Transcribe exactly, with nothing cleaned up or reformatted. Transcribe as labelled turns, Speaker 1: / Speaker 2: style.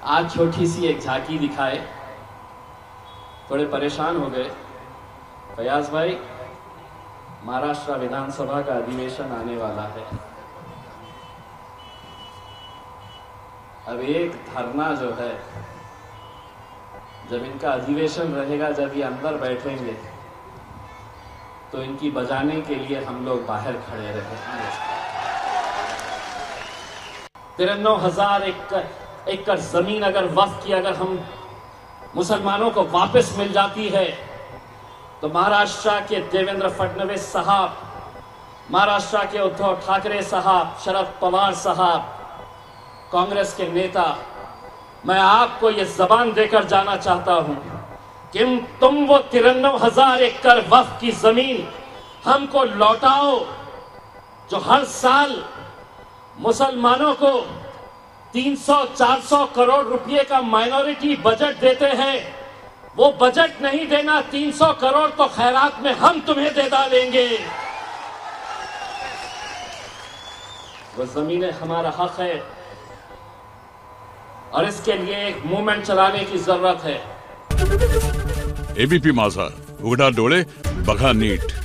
Speaker 1: आज छोटी सी एक झांकी दिखाए, थोड़े परेशान हो गए। फयाज भाई, महाराष्ट्र विधानसभा का अधिवेशन आने वाला है। अब एक धरना जो है, जब इनका अधिवेशन रहेगा, जब ये अंदर बैठेंगे तो इनकी बजाने के लिए हम लोग बाहर खड़े रहेंगे। तिरन्नौ हजार एकड़ एकड़ जमीन अगर वक्फ की अगर हम मुसलमानों को वापस मिल जाती है तो महाराष्ट्र के देवेंद्र फडणवीस साहब, महाराष्ट्र के उद्धव ठाकरे साहब, शरद पवार साहब, कांग्रेस के नेता, मैं आपको ये जबान देकर जाना चाहता हूं कि तुम वो तिरन्नौ हजार एकड़ वक्फ की जमीन हमको लौटाओ जो हर साल मुसलमानों को तीन सौ चार सौ करोड़ रुपए का माइनॉरिटी बजट देते हैं। वो बजट नहीं देना, तीन सौ करोड़ तो खैरात में हम तुम्हें दे डालेंगे। वो जमीनें हमारा हक है और इसके लिए एक मूवमेंट चलाने की जरूरत है।
Speaker 2: एबीपी माझा, उघडा डोळे बघा नीट।